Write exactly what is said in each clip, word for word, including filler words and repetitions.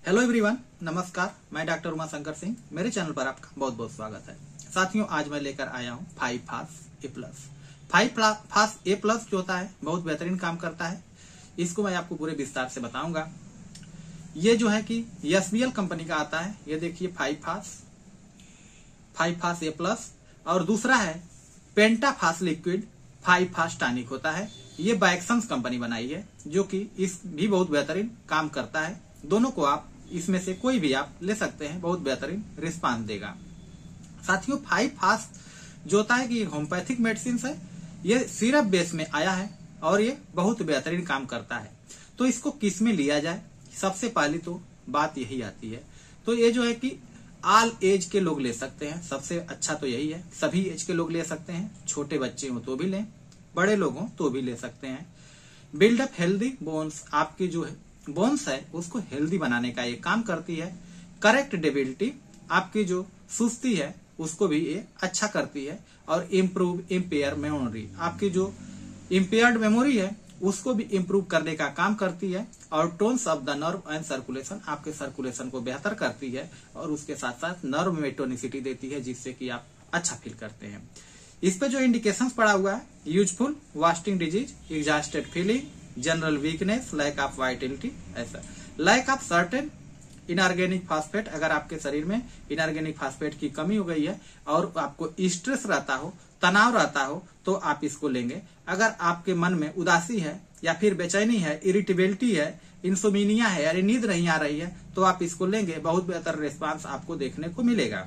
Hello everyone, नमस्कार। मैं doctor Uma Shankar Singh. मेरे चैनल पर आपका बहुत बहुत स्वागत है। साथियों, आज मैं लेकर आया हूँ फाइव फास ए प्लस। फाइव फास ए प्लस जो होता है बहुत बेहतरीन काम करता है। इसको मैं आपको पूरे विस्तार से बताऊंगा। ये जो है कि एस बी एल कंपनी का आता है। ये देखिए फाइव फास फाइव फास ए प्लस, और दूसरा है पेंटा फास लिक्विड फाइव फास टॉनिक होता है। ये बाइक्संस कंपनी बनाई है, जो कि इस भी बहुत बेहतरीन काम करता है। दोनों को आप इसमें से कोई भी आप ले सकते हैं, बहुत बेहतरीन रिस्पांस देगा। साथियों, फाइव फास जो होता है कि होम्योपैथिक मेडिसिन है। ये सिरप बेस में आया है और ये बहुत बेहतरीन काम करता है। तो इसको किस में लिया जाए, सबसे पहली तो बात यही आती है। तो ये जो है कि ऑल एज के लोग ले सकते हैं। सबसे अच्छा तो यही है, सभी एज के लोग ले सकते हैं। छोटे बच्चे हो तो भी लें, बड़े लोग हो तो भी ले सकते हैं। बिल्डअप हेल्दी बोन्स, आपकी जो है बोन्स है उसको हेल्दी बनाने का ये काम करती है। करेक्ट डेबिलिटी, आपकी जो सुस्ती है उसको भी ये अच्छा करती है। और इम्प्रूव इम्पेयर मेमोरी, आपकी जो इम्पेयर्ड मेमोरी है उसको भी इम्प्रूव करने का काम करती है। और tones of the nerve and circulation, आपके सर्कुलेशन को बेहतर करती है। और उसके साथ साथ नर्व में टोनिसिटी देती है, जिससे कि आप अच्छा फील करते हैं। इस पे जो इंडिकेशंस पड़ा हुआ है, useful, wasting disease, exhausted feeling, general weakness, lack of vitality, ऐसा lack of certain inorganic phosphate. अगर आपके शरीर में इनऑर्गेनिक फास्फेट की कमी हो गई है और आपको स्ट्रेस रहता हो, तनाव रहता हो, तो आप इसको लेंगे। अगर आपके मन में उदासी है या फिर बेचैनी है, इरिटेबिलिटी है, इंसोमिनिया है, यानी नींद नहीं आ रही है, तो आप इसको लेंगे। बहुत बेहतर रिस्पांस आपको देखने को मिलेगा।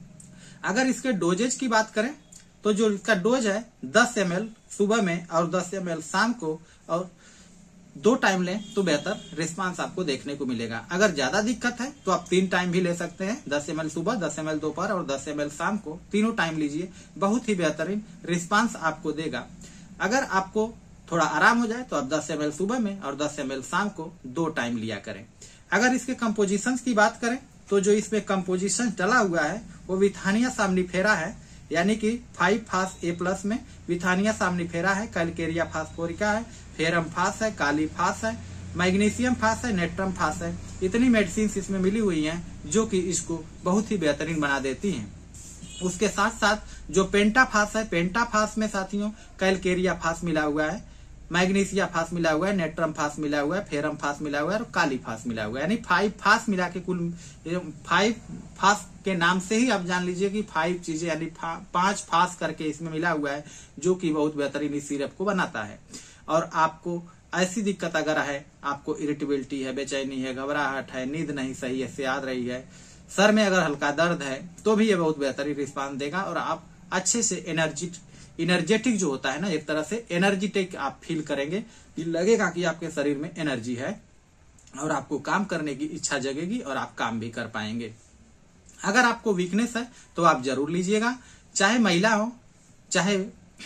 अगर इसके डोजेज की बात करें तो जो इसका डोज है दस एम एल सुबह में और दस एम एल शाम को, और दो टाइम लें तो बेहतर रिस्पांस आपको देखने को मिलेगा। अगर ज्यादा दिक्कत है तो आप तीन टाइम भी ले सकते हैं, दस एम एल सुबह, दस एम एल दोपहर और दस एम एल शाम को। तीनों टाइम लीजिए, बहुत ही बेहतरीन रिस्पांस आपको देगा। अगर आपको थोड़ा आराम हो जाए तो आप दस एम एल सुबह में और दस एम एल शाम को दो टाइम लिया करें। अगर इसके कंपोजिशन की बात करें तो जो इसमें कंपोजिशन डला हुआ है वो विथानिया सामनीफेरा है, यानी कि फाइव फास ए प्लस में विथानिया सामनीफेरा है, कैलकेरिया फास्फोरिका है, फेरम फास है, काली फास है, मैग्नीशियम फास है, नेट्रम फास है। इतनी मेडिसिन इसमें मिली हुई हैं जो कि इसको बहुत ही बेहतरीन बना देती हैं। उसके साथ साथ जो पेंटा फास है, पेंटा फास में साथियों कैलकेरिया फास मिला हुआ है, मैग्नीशिया फास मिला हुआ है, नेट्रम फास मिला हुआ है, फेरम फास मिला हुआ है और काली फास मिला हुआ है। यानी फाइव फास मिला के कुल फाइव फास के नाम से ही आप जान लीजिए कि फाइव चीजें यानी पांच फास करके इसमें मिला हुआ है, जो कि बहुत बेहतरीन इस सिरप को बनाता है। और आपको ऐसी दिक्कत अगर है, आपको इरिटेबिलिटी है, बेचैनी है, घबराहट है, नींद नहीं सही है से आ रही है, सर में अगर हल्का दर्द है, तो भी ये बहुत बेहतरीन रिस्पांस देगा। और आप अच्छे से एनर्जी एनर्जेटिक जो होता है ना, एक तरह से एनर्जेटिक आप फील करेंगे। लगेगा कि आपके शरीर में एनर्जी है और आपको काम करने की इच्छा जगेगी और आप काम भी कर पाएंगे। अगर आपको वीकनेस है तो आप जरूर लीजिएगा, चाहे महिला हो, चाहे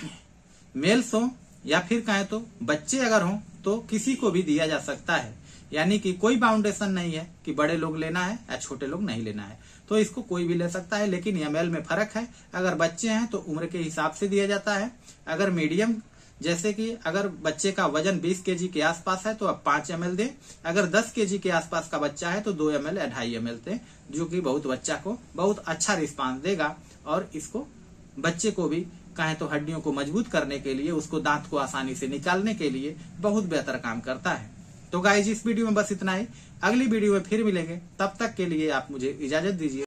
मेल्स हो, या फिर कहें तो बच्चे अगर हो तो किसी को भी दिया जा सकता है। यानी कि कोई बाउंडेशन नहीं है कि बड़े लोग लेना है या छोटे लोग नहीं लेना है, तो इसको कोई भी ले सकता है। लेकिन एमएल में फर्क है। अगर बच्चे हैं तो उम्र के हिसाब से दिया जाता है। अगर मीडियम, जैसे कि अगर बच्चे का वजन बीस केजी के आसपास है तो आप पांच एम एल दें। अगर दस केजी के आसपास का बच्चा है तो दो एम एल या ढाई एम एल दें, जो कि बहुत बच्चा को बहुत अच्छा रिस्पांस देगा। और इसको बच्चे को भी कहें तो हड्डियों को मजबूत करने के लिए, उसको दांत को आसानी से निकालने के लिए बहुत बेहतर काम करता है। तो गाइस, इस वीडियो में बस इतना ही। अगली वीडियो में फिर मिलेंगे, तब तक के लिए आप मुझे इजाजत दीजिए।